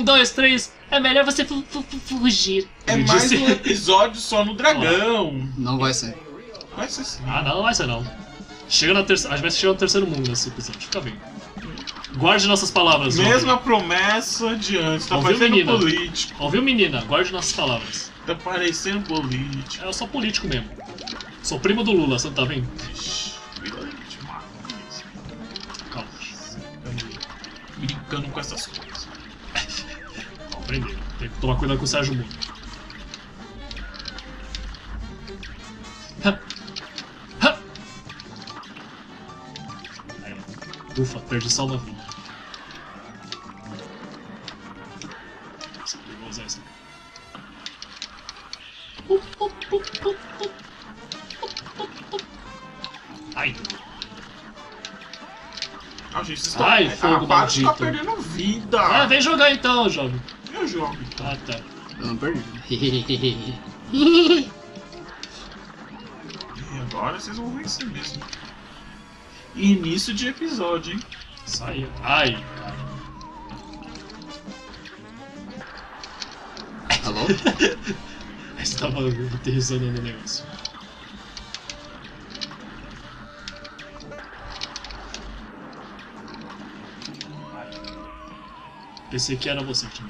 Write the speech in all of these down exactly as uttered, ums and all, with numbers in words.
dois, três. É melhor você fu fu fu fugir. É Ele mais disse... um episódio só no dragão. Não vai ser. Vai ser sim. Ah, não, não vai ser não. Chega na terceira. A gente vai chegar no terceiro mundo nesse episódio, fica bem. Guarde nossas palavras, Mesma jovem. promessa de antes. Tá Ouviu, parecendo menina? político. Ouviu, menina? Guarde nossas palavras. Tá parecendo político. Eu sou político mesmo. Sou primo do Lula, você não tá vendo? Ixi, vira ultimato. Calma. Brincando com essas coisas. Vou aprender. Tem que tomar cuidado com o Sérgio Moro. Ha. Ha. Aí. Ufa, perdi só uma vida. Eu vou usar essa. Up, up, up, up, up. Ai. Ah, gente, vocês estão... Ai, fogo a parte tá maldito. perdendo vida. Ah, vem jogar então, jovem. Eu jogo então. Ah, tá. Eu não perdi. E agora vocês vão vencer mesmo. Início de episódio, hein? Saiu. Ai, cara. Alô? Aí você tava aterrissando no negócio. Pensei que era você, time.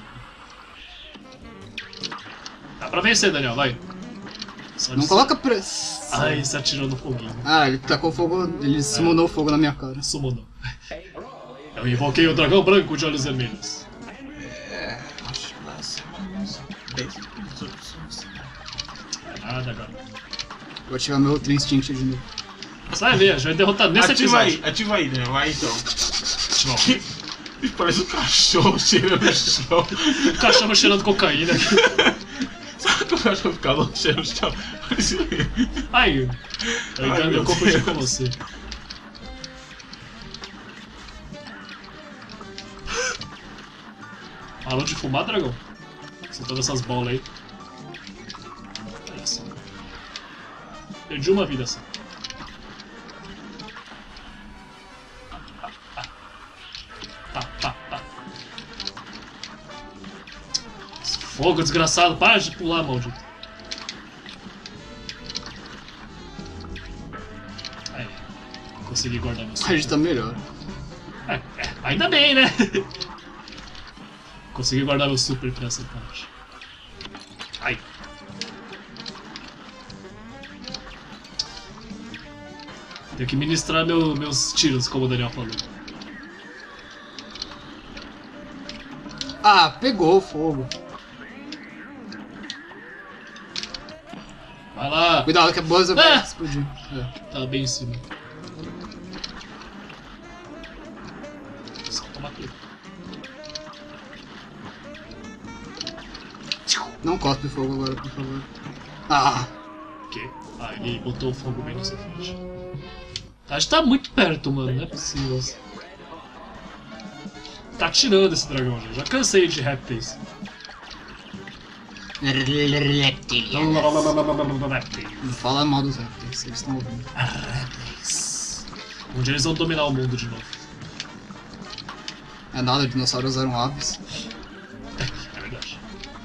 Dá pra vencer, Daniel, vai. Só Não de- coloca pressão. Ai, você atirou no foguinho. Ah, ele tacou fogo, ele summonou fogo na minha cara. Summonou. Eu invoquei o dragão branco de olhos vermelhos. É, acho que vai ser uns dez episódios. É nada, cara. Vou ativar meu Ultra Instinct de novo. Você vai ver, a gente vai derrotar nesse Ativa episódio. aí, ativa aí, né? Vai então. Ativa. Parece um cachorro cheirando o chão. O cachorro cheirando cocaína. Sabe que o cachorro fica louco cheirando o chão? Ai, eu, Ai, engano, meu eu confundi Deus. com você. Parou de fumar, dragão? Soltando essas bolas aí. Olha só. Perdi uma vida só. Pá, pá, pá. Fogo, desgraçado. Para de pular, maldito. Aí. Consegui guardar meu A gente tá melhor. é, é, ainda bem, né? Consegui guardar meu super pra essa parte. Ai. Tenho que ministrar meu, meus tiros, como o Daniel falou. Ah, pegou o fogo. Vai lá! Cuidado que a bolsa vai Ah! explodir. É. Tá bem em cima. Só tomar tudo. Não cospe fogo agora, por favor. Ah, Ok. Ah, ele botou o fogo bem na sua frente. A gente tá muito perto, mano. Não é possível. Tá tirando esse dragão já. Já cansei de répteis. não fala mal dos répteis, eles estão ouvindo. Um dia eles vão dominar o mundo de novo. É nada, dinossauros eram aves. É verdade.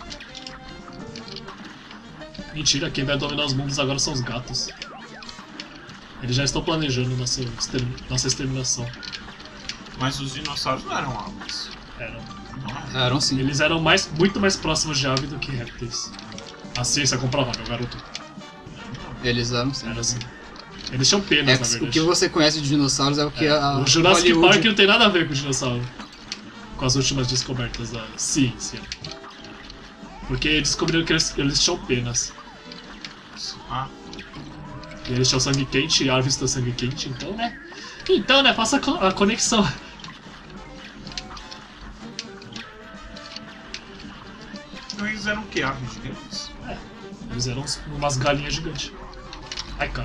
Mentira, quem vai dominar os mundos agora são os gatos. Eles já estão planejando nossa, exterm nossa exterminação. Mas os dinossauros não eram aves. Eram. Não é? Eram sim. Eles eram mais, muito mais próximos de ave do que répteis. A ciência comprova, meu garoto. Eles eram sim. Era assim. Eles tinham penas, É, na o verdade. que você conhece de dinossauros é o que a O Jurassic Hollywood- Park não tem nada a ver com dinossauro. Com as últimas descobertas da ciência. Porque descobriram que eles, eles tinham penas. Ah, E eles tinham sangue quente e árvores têm sangue quente, então, né? Então, né? Faça a co- a conexão. então eles eram o que? Aves gigantes? Eles eram uns- umas galinhas gigantes. Ai, cara.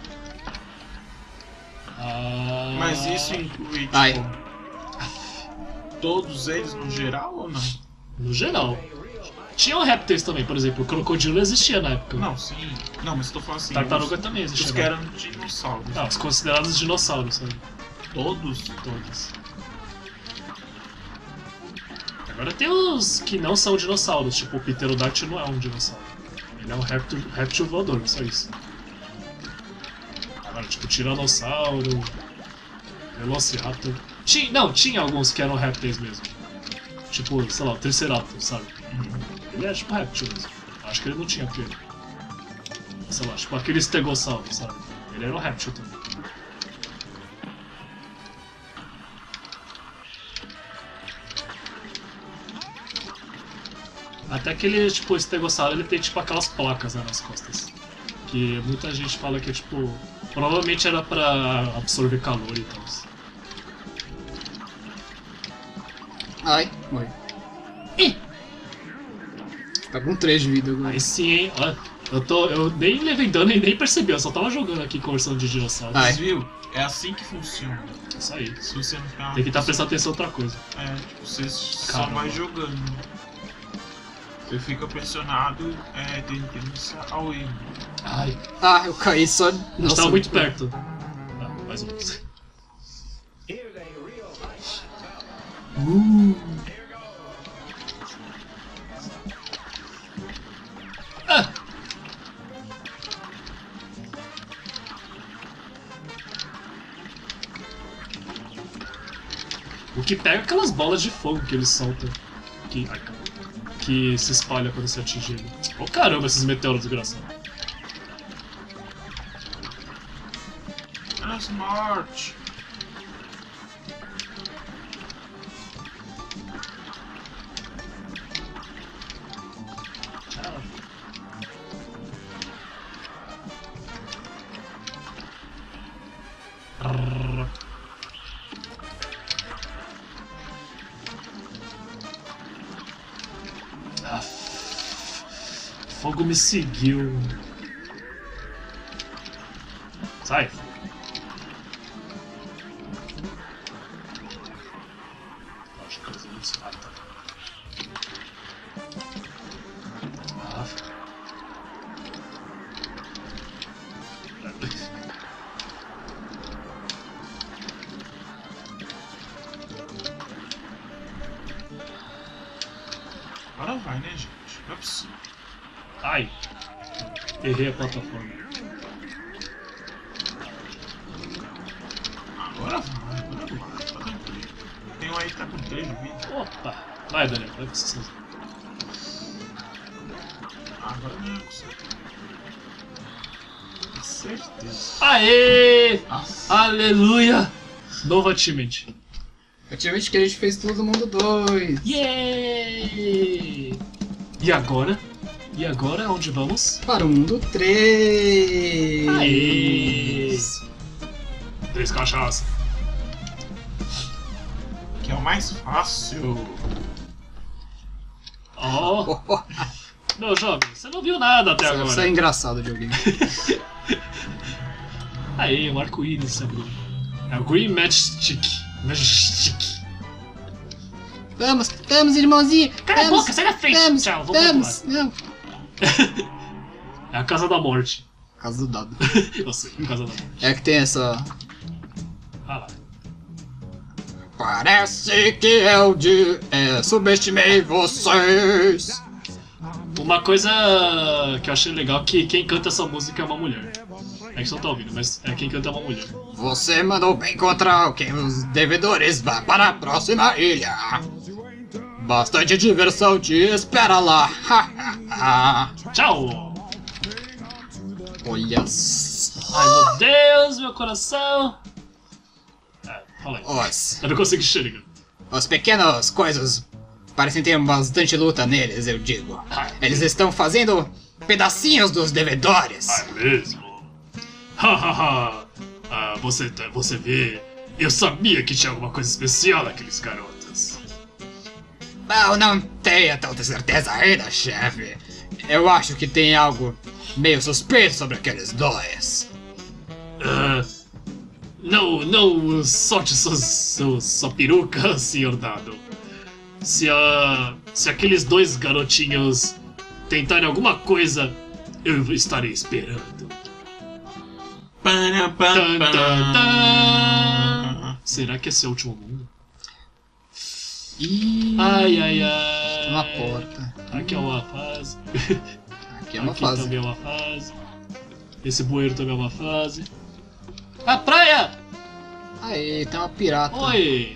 Ah... Mas isso inclui, tipo, Ai. todos eles no geral ou não? No geral. Tinham répteis também, por exemplo. O crocodilo existia na época. Não, sim. Não, mas eu tô falando assim. Tartaruga os, também existia. os na que época. eram dinossauros. Não, os considerados dinossauros, sabe? Todos? Todos. Agora Agora tem os que não são dinossauros, tipo o Pterodactyl não é um dinossauro. Ele é um réptil, réptil voador, só isso. Agora, tipo, Tiranossauro, Velociraptor... Tinha, não, tinha alguns que eram répteis mesmo. Tipo, sei lá, o Triceratops, sabe? Ele é tipo réptil mesmo. Acho que ele não tinha pelo. Sei lá, tipo aquele Stegossauro, sabe? Ele era um réptil também. Até aquele, tipo, Stegossauro, ele tem tipo aquelas placas, né, nas costas. Que muita gente fala que, tipo, provavelmente era pra absorver calor e tal. Ai, morri. Ih! Tá com três de vida agora. Aí sim, hein? Olha, eu, tô, eu nem levei dano e nem percebi, eu só tava jogando aqui conversando de dinossauros. Ai. Mas viu? É assim que funciona. Isso aí. Se você não ficar. Tem que estar prestando atenção em outra coisa. É, tipo, você só Caramba. vai jogando. Você fica pressionado, é, tentando ao erro. Ai, Ah, eu caí só. a gente Nossa, tava muito perto. Ah, mais um. Uh. Ah! O que pega é aquelas bolas de fogo que eles soltam. Que, ai, que se espalha quando você atinge ele. Oh caramba, esses meteoros desgraçados. É smart! Arrrr. Ah, fogo me seguiu. Sai. Acho que eu vou isso. Ah, tá. Ah. Agora vai, né, gente? Não é possível. Ai. Errei a plataforma. Agora vai, agora vai. Tá tranquilo. Tem um aí que tá com três de vida. Opa. Vai, Daniel. Vai pra você. Agora não é possível. Com certeza. Aê! Nossa. Aleluia! Novo achievement. Ativamente que a gente fez todo mundo dois. Yay! E agora? E agora, onde vamos? Para o mundo três. Aê! Três cachaça. Que é o mais fácil. Ó, Oh, oh, meu jovem, você não viu nada até isso é agora. engraçado de alguém. Aê, um arco-íris se abriu. É o Green Matchstick. Matchstick. Vamos, vamos, irmãozinho. Cala a vamos, boca, sai da frente. Vamos, Tchau, vou pro vamos. Não. É a Casa da Morte. Casa do dado. Eu sei, a Casa da Morte. É que tem essa. Ah lá. Parece que eu de, é, subestimei vocês. Uma coisa que eu achei legal é que quem canta essa música é uma mulher. É que você não tá ouvindo, mas é quem canta é uma mulher. Você mandou bem contra o que os devedores vá para a próxima ilha. Bastante diversão te espera lá. Tchau! Olha só. Ai meu Deus, meu coração! É, fala aí. Os, Eu não consigo enxergar. os pequenos coisas parecem ter bastante luta neles, eu digo. Eles estão fazendo pedacinhos dos devedores. Ah, é mesmo? Hahaha! Ah, você, tá- você vê. Eu sabia que tinha alguma coisa especial naqueles garotos. Eu não tenho tanta certeza ainda, chefe. Eu acho que tem algo meio suspeito sobre aqueles dois. Ah, não, não solte sua, sua, sua peruca, senhor Dado. Se, a, se aqueles dois garotinhos tentarem alguma coisa, eu estarei esperando. Para, pa, Tan, tan, pa. tan. Será que esse é o último mundo? Ih, Ai, ai, ai. uma porta. Aqui é uma fase. Aqui é uma Aqui fase. também é uma fase. Esse bueiro também é uma fase. A praia! Aí, tem uma pirata. Oi!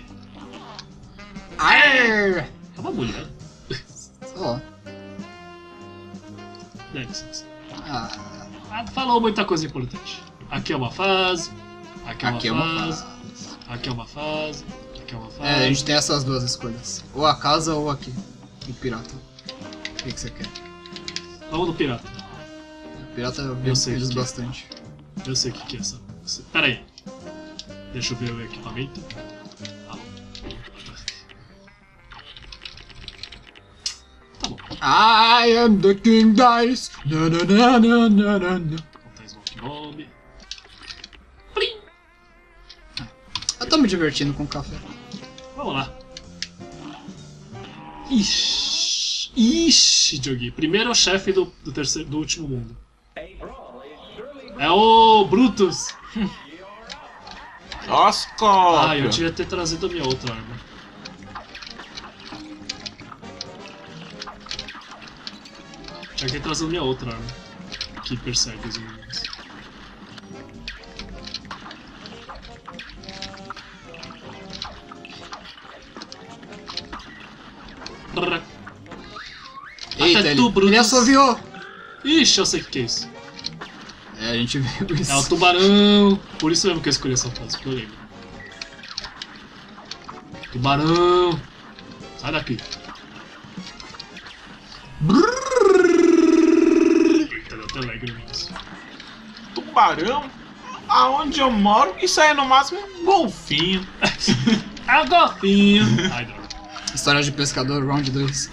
Arr! É uma mulher. Ó. Dá licença. Ah, Ah, falou muita coisa importante. Aqui é uma fase. Aqui é uma aqui é uma fase. fase. Aqui é uma fase. Aqui é uma fase. É, a gente tem essas duas escolhas. Ou a casa ou aqui. O pirata. O que, que você quer? Vamos no pirata. O pirata eu Eu sei eles que é. bastante. Eu sei o que, que é essa. Pera aí. Deixa eu ver o equipamento. Ah, tá bom. I am the King Dice. Na, na, na, na, na, na, na. Montar Smoke Bomb. Plim! Eu tô me divertindo com o café. Vamos lá. Ixi. Ixi, Jogi. Primeiro é o chefe do, do, terceiro, do último mundo. É o Brutus. Oscar! Ah, eu devia ter trazido a minha outra arma. Tinha que ter trazido a minha outra arma. Que persegue os inimigos. Brrr. Eita, Até ele, tu, Brutus. ele assoviou. Ixi, eu sei o que que é isso. É, a gente viu isso. É o tubarão. Por isso mesmo que eu escolhi essa frase, porque eu lembro. Tubarão. Sai daqui. Eita, deu até lag no negócio. Tubarão? Aonde eu moro, isso aí é no máximo um golfinho. Ah, golfinho. Ai, droga. História de pescador, round dois.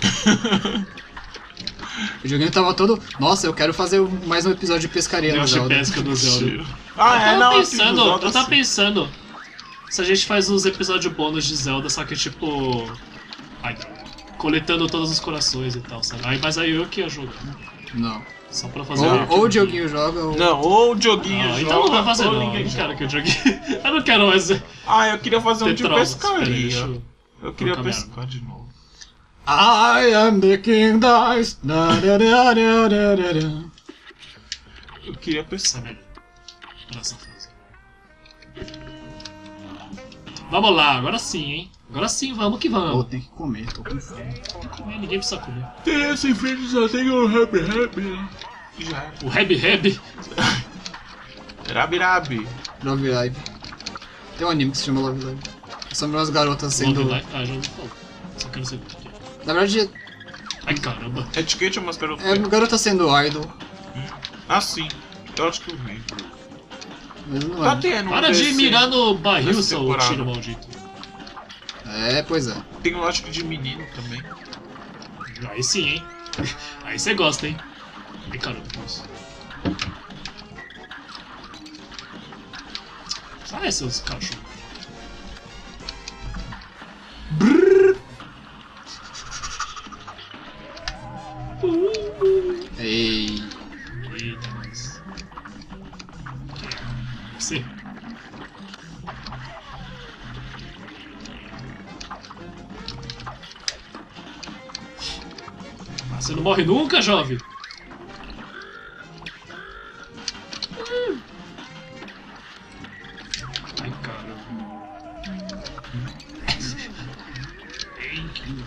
O joguinho tava todo. Nossa, eu quero fazer mais um episódio de pescaria no Deus de Zelda. pesca do Zelda. Ah, eu é, tava não, pensando, assim, do Zelda, eu tava sim. pensando. Se a gente faz uns episódios bônus de Zelda, só que tipo. Ai, droga. Coletando todos os corações e tal, sabe? Aí, mas aí eu que ia jogar. Não. Só pra fazer um- Ou, ou o Dioguinho joga, ou. Não, ou o Dioguinho Ah, joga, então não vai fazer ou não, eu ninguém não joga. quero que eu jogue. Eu não quero mais ter Ah, eu queria fazer um de traumas. Pera aí, pescaria. deixa eu... Eu queria trocar minha pescar de novo. I am the King Dice. Da, da, da, da, da, da, da. Eu queria Essa pescar. é melhor. Pra essa fase. Vamos lá, agora sim, hein? Agora sim, vamos que Pô, vamos. tem que comer, tô com fome. Comer, ninguém precisa comer. Tem essa enfrente só tem o Happy Happy. Já era. O Reb Reb. Rabi Rabi. Love Live. Tem um anime que se chama Love Live. São umas garotas sendo. Love Life. Ah, já ouvi falar. Só quero saber o que é. Na verdade, Ai, caramba. Etiquete ou máscara? é garota sendo idol. Ah, sim. Eu acho que eu vi. Mas não Tá é. tendo um Para de desse- mirar no barril, dessa seu temporada. tiro maldito. É, pois é. Tem um acho que de menino também. Aí sim, hein? Aí você gosta, hein? Ai, caramba, que isso. Sai, seus cachorros. Ei. Eita, mas... Você? Ah, você não morre nunca, jovem? Ai, caramba. Thank you.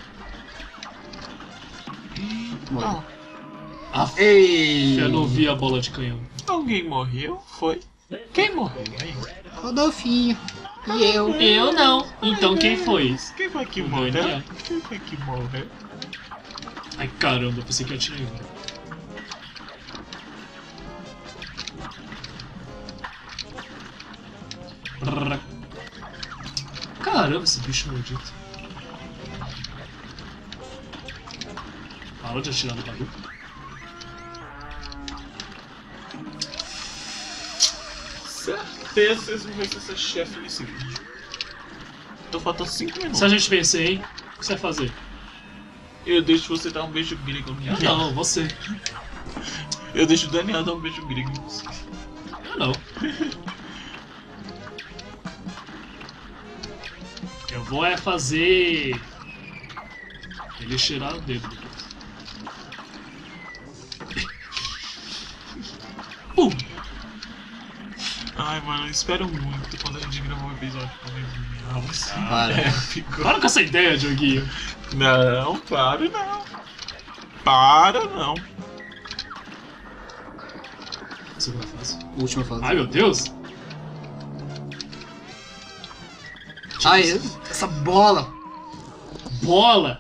Morreu. Ah, Ei. eu não vi a bola de canhão. Alguém morreu? Foi. Quem morreu? Aí. Rodolfinho. E eu. Eu não. Então quem foi? Quem foi que O morreu? Daniel. Quem foi que morreu? Ai, caramba, pensei que eu tinha ido. Brrr. Caramba, esse bicho maldito. Parou de atirar no barril. Certeza vocês vão ver se ser chefe nesse vídeo. Tô faltando cinco minutos. Se a gente vencer, hein? O que você vai fazer? Eu deixo você dar um beijo grego no Eu não, você. Eu deixo o Daniel dar um beijo grego em você. Eu não. Eu vou é fazer Ele ia cheirar o dedo depois. Pum! Ai, mano, eu espero muito quando a gente gravar um episódio com o Não, vai ser Para. épico. Para com essa ideia, Dioguinho. Não, para não. Para não. Segunda fase. Última fase. Ai, meu Deus! Ai, essa bola! Bola!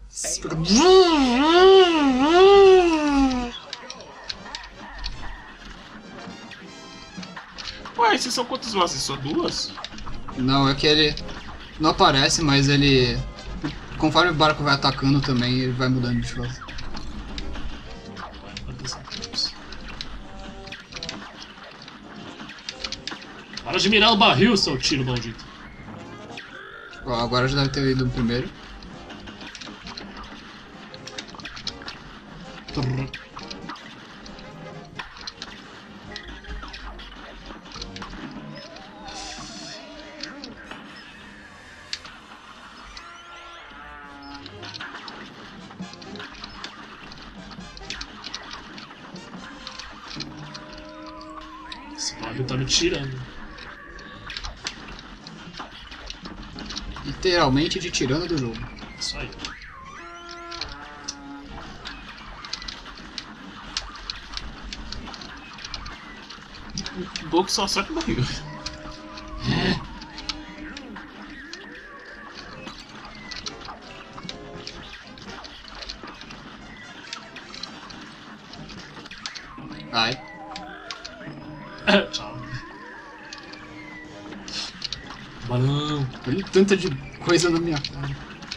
Ué, esses são quantas fases? Só duas? Não, é que ele não aparece, mas ele. Conforme o barco vai atacando também, ele vai mudando de fase. Para de mirar o barril, seu tiro maldito. Ó, agora já deve ter ido o primeiro. Esse barril tá me tirando. Literalmente te tirando do jogo. Isso aí. O Boku só acerta o barril. Ai. Tchau. Balão. Olha tanta de coisa na minha cara.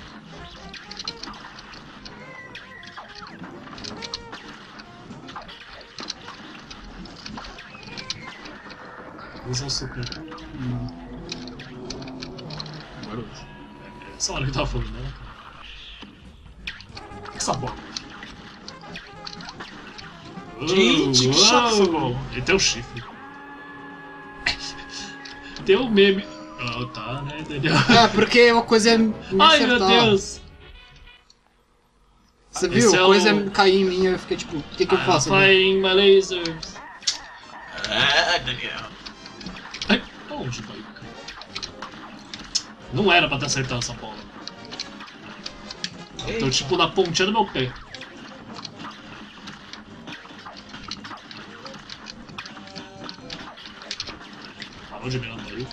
Usa o super. Hum. Garoto. É essa hora que eu tava falando, né? Essa bola. Gente, que chato essa Uou. bola. Ele tem o chifre. Tem o meme. Ah, tá, né, Daniel? É, porque uma coisa é me Ai, acertar. meu Deus! Você Esse viu? é Coisa o- é cair em mim, eu fiquei tipo, o que que eu I'm faço? né? firing my lasers. É, Daniel. Ai, onde vai, cara? Não era pra ter acertado essa bola. Eu tô tipo na pontinha do meu pé. Parou de mirar no barril.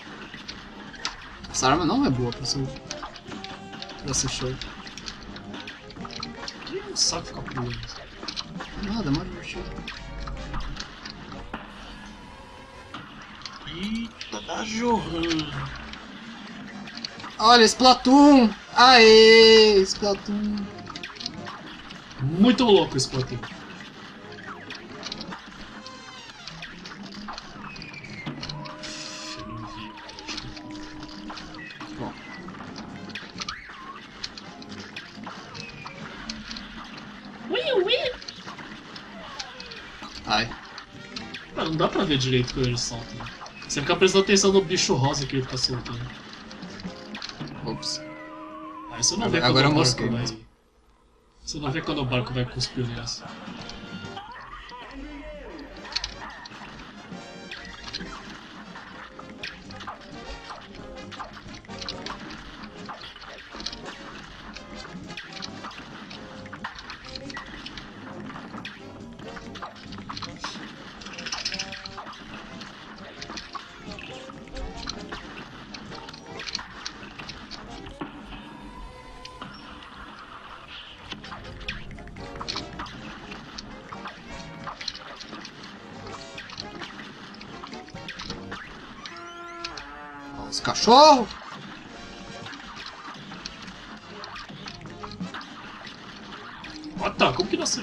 Essa arma não é boa pra ser, pra ser show. Que saco ficar pulando. Nada, é mais divertido. Eita, tá jorrando. Olha, Splatoon! Aê, Splatoon! Muito louco esse platô. Eu não vi. Bom, Ui, ui. ai. Ah, não dá pra ver direito quando ele solta. Né? Você fica prestando atenção no bicho rosa que ele fica soltando. Ops. Aí você não vê Agora eu quando o mosquei barco vai. mesmo. Você não vê quando o barco vai cuspir o negócio. Ó, os cachorros! Ah tá, como que nasceu?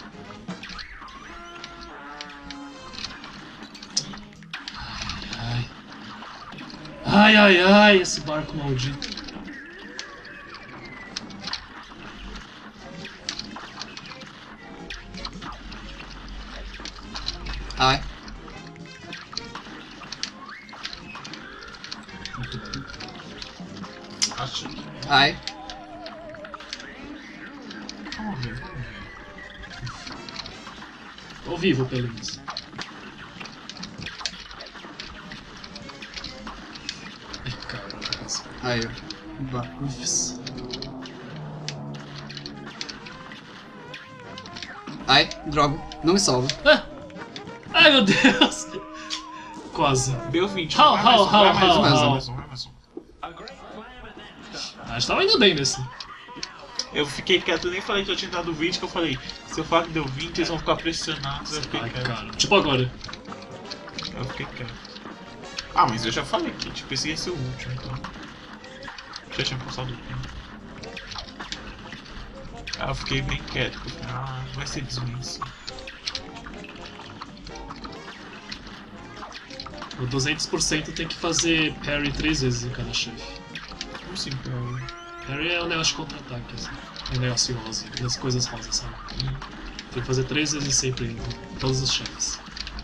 Ai, ai, ai, ai, esse barco maldito. Ai. Acho que Ai. ver, vamos ver. Tô vivo, pelo menos. Ai, caraca. Aí, ó. Ufs. Ai, droga. Não me salva. Ah! Ai, meu Deus! Quase. Deu vinte. How, vai mais how, um, vai how, mais um, how, vai how? mais um, vai mais um. A gente tava indo bem nesse. Eu fiquei quieto, nem falei que eu tinha dado vinte, que eu falei, se eu falar que deu vinte, eles vão ficar pressionados, eu fiquei Ai, quieto. cara. Tipo agora. Eu fiquei quieto. Ah, mas eu já falei que tipo, esse ia ser o último, então. Já tinha passado o tempo. Aí eu fiquei bem quieto, porque eu falei, ah, vai ser desvence. O duzentos por cento tem que fazer parry três vezes em cada chefe. Como assim, Perry? Parry é o negócio de contra-ataque, assim. O negócio rosa, as coisas rosas, sabe? Tem que fazer três vezes sempre em todos os chefes.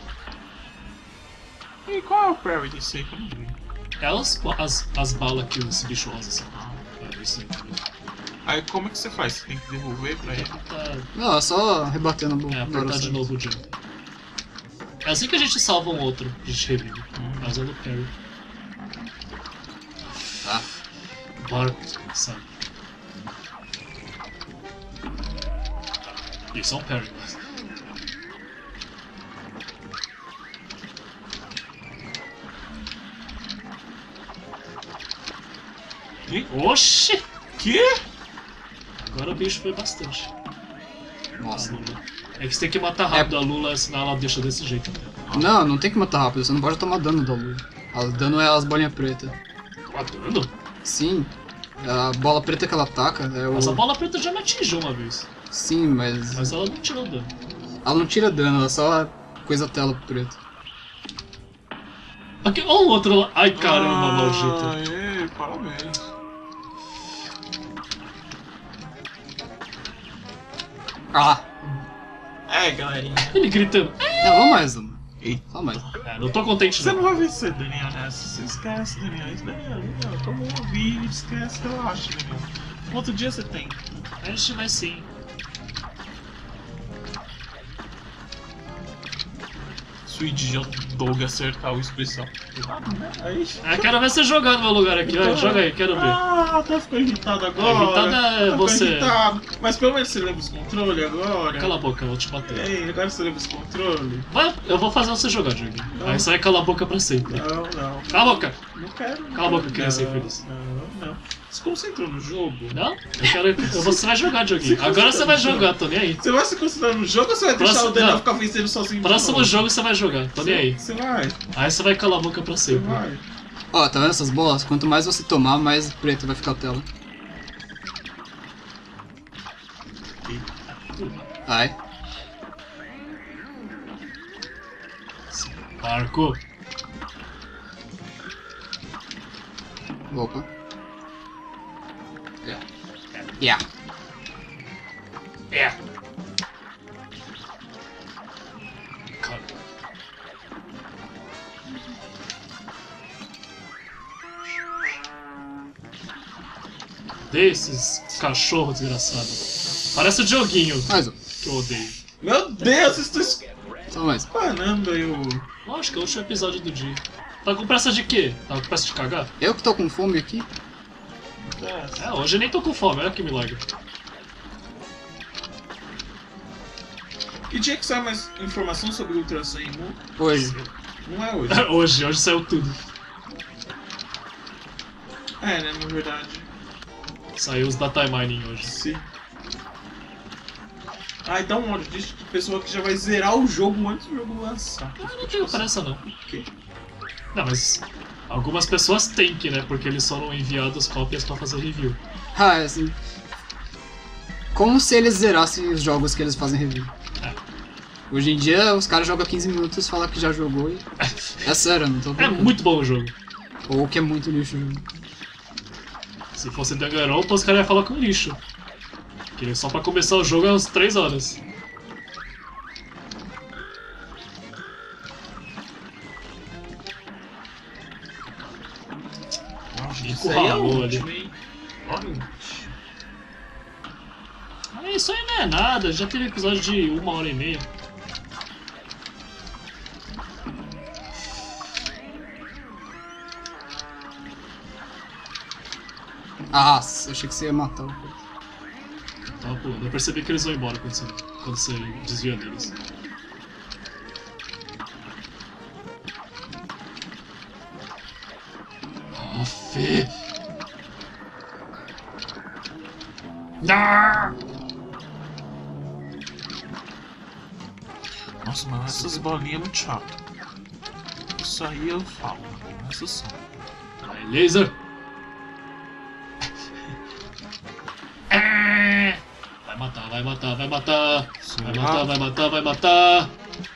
E qual é o Perry desse aí que eu não vi? É as, as, as balas que esse bicho rosa, sabe? É isso aí também. Aí como é que você faz? Você tem que devolver pra ele? Tá, Não, é só rebater no é, no apertar Doro de novo o jump. É assim que a gente salva um outro, a gente revive. Hum. É usando o parry. Tá. Barco, sabe? Isso é um parry. E? Oxi! Que? Agora o bicho foi bastante. Nossa. A Lula. É que você tem que matar rápido a Lula, senão ela deixa desse jeito. Não, não tem que matar rápido, você não pode tomar dano da lua. O dano é as bolinhas pretas. Matando? Sim. A bola preta que ela ataca é o. Essa bola preta já me atingiu uma vez. Sim, mas. Mas ela não tirou dano. Ela não tira dano, ela só coisa a tela preta. Aqui, ó o outro lá. Ai caramba, ah, maldito. Aê, parabéns. Ah! É, galerinha. Ele gritando. Não, vamos mais uma. Eita. Só mais. É, não tô contente Você não. não vai vencer, Daniel, nessa. Você esquece, Daniel. Isso, Daniel, Daniel. Toma um vídeo, esquece, relaxa, Daniel. Outro dia você tem. A gente vai sim. Se o idiota Doug acertar o especial. Aí. Ah, quero ver você jogar no meu lugar aqui. Vai, joga aí, quero ver. Ah, tá ficando irritado agora. Irritado é Tá ficando você. irritado. Mas pelo menos você leva os controles agora. Cala a boca, eu vou te bater. Ei, agora você leva os controles. Vai, eu vou fazer você jogar, Dioguinho. Não. Aí você vai calar a boca pra sempre. Não, não. Cala a boca! Não quero. Não Cala a boca, quero. criança não, infeliz. Não, não. Se concentrou no jogo. Não? Eu quero. Eu, você vai jogar, Dioguinho. Se Agora você vai concentra no jogar, tô nem aí. Você vai se concentrar no jogo ou você vai deixar Próximo- o Daniel não. ficar vencendo sozinho? de Próximo novo? jogo você vai jogar, tô nem aí. Você vai, Aí você vai calar a boca pra você sempre. vai. Ó, tá vendo essas bolas? Quanto mais você tomar, mais preta vai ficar a tela. Ai. Marco. Opa. Yeah. Yeah. É. Cara. Desses cachorros desgraçados. Parece o Dioguinho, Mais um. que eu odeio. Meu Deus, estou Só mais. espanando aí o... Lógico, é o último episódio do dia. Tá com pressa de quê? Tá com pressa de cagar? Eu que tô com fome aqui. É, hoje eu nem tô com fome, olha que milagre. Que dia que sai mais informação sobre o Ultra Senmu? Hoje. Não é hoje. Hoje, hoje saiu tudo. É, né, na verdade. Saiu os data mining hoje. Sim. Ai, dá um ódio disso de pessoa que já vai zerar o jogo antes do jogo lançar. Ah, não tenho pressa não. Por quê? Não, mas algumas pessoas têm que, né? Porque eles foram enviados cópias pra fazer review. Ah, é assim. Como se eles zerassem os jogos que eles fazem review. É. Hoje em dia, os caras jogam quinze minutos, falam que já jogou e... É sério, eu não tô É brincando. muito bom o jogo. Ou que é muito lixo o jogo. Se fosse Danganronpa, os caras iam falar com lixo. Porque só pra começar o jogo é umas três horas. Nossa, Ih, isso aí é o encurralou ali. último, hein? Olha. É, isso aí não é nada, já teve episódio de uma hora e meia. Ah, eu achei que você ia matar o. Tava pulando. Eu percebi que eles vão embora quando você, quando você desvia deles. Aff. Ah! Nossa, mano, essas bolinhas é muito chato. Isso aí eu falo, mano. Essas são. Vai, laser! Vai matar, vai matar, vai matar! Vai matar, vai matar, vai matar!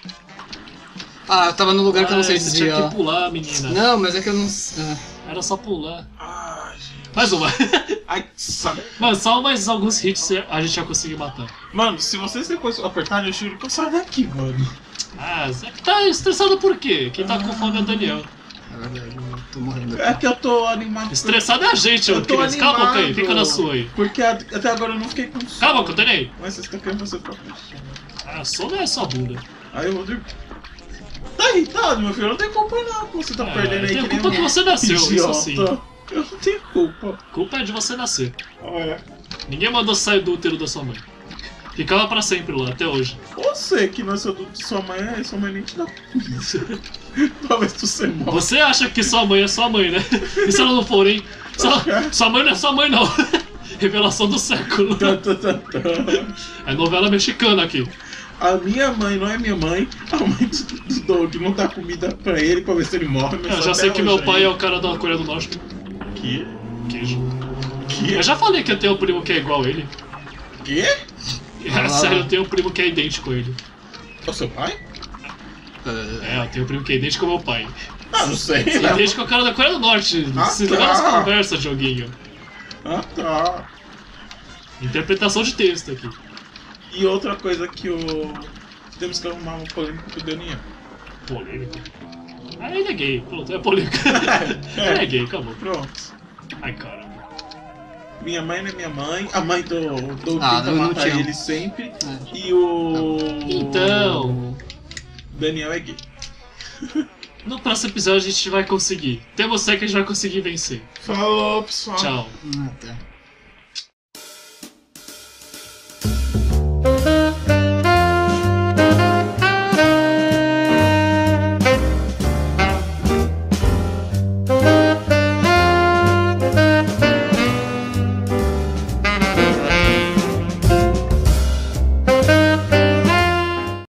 Ah, eu tava no lugar que eu não sei Ai, você tinha desviar. que pular, menina. Não, mas é que eu não. Ah. Era só pular. Ai, gente. Mais uma. Ai, sabe. Mano, só mais alguns hits a gente já conseguiu matar. Mano, se vocês depois apertarem, eu juro que eu saio daqui, mano. Ah, Zé, tá estressado por quê? Quem tá com fome é o Daniel. É verdade, eu tô morrendo É aqui. que eu tô animado. Estressado é a gente, eu ô tô Cris. Calma, animado. Caí, fica na sua aí. Porque a- até agora eu não fiquei com sono. Calma, que eu tenho. Mas vocês estão querendo fazer próprio sono. Ah, sono é só bunda. Aí eu vou dormir. Tá irritado, meu filho? Eu não tenho culpa não. que Você tá Ah, perdendo aí eu tenho que nem culpa um que você nasceu, isso idiota. sim. Eu não tenho culpa. A culpa é de você nascer. Olha. Ninguém mandou sair do útero da sua mãe. Ficava pra sempre lá, até hoje. Você que nasceu do de sua mãe, aí sua mãe nem te dá comida. Talvez tu seja mal. Você acha que sua mãe é sua mãe, né? E se ela não for, hein? Sua, sua mãe não é sua mãe, não. Revelação do século. Tá, tá, tá, tá. É novela mexicana aqui. A minha mãe não é minha mãe, a mãe do, do Doug não dá comida pra ele pra ver se ele morre. mas Eu já até sei que hoje meu pai aí. é o cara da Coreia do Norte. Que? Queijo. Que? Eu já falei que eu tenho um primo que é igual a ele. Que? É sério, eu tenho um primo que é idêntico a ele. É o seu pai? Ah, É, eu tenho um primo que é idêntico ao meu pai. Ah, não sei. Você Né? idêntico ao cara da Coreia do Norte. Ah, Se tá. liga nas conversas, joguinho. Ah, tá. Interpretação de texto aqui. E outra coisa que o... Temos que arrumar uma polêmica com o Daniel. Polêmica. Ah, ele é gay. Pronto, é polêmica. Ele é gay, acabou. Pronto. Ai, caramba. Minha mãe não é minha mãe, a mãe do, do Ah, tenta eu não matar te amo. ele sempre, É. e o... Então, Daniel é gay. no próximo episódio a gente vai conseguir. Temos fé que a gente vai conseguir vencer. Falou, pessoal. Tchau. ah, tá.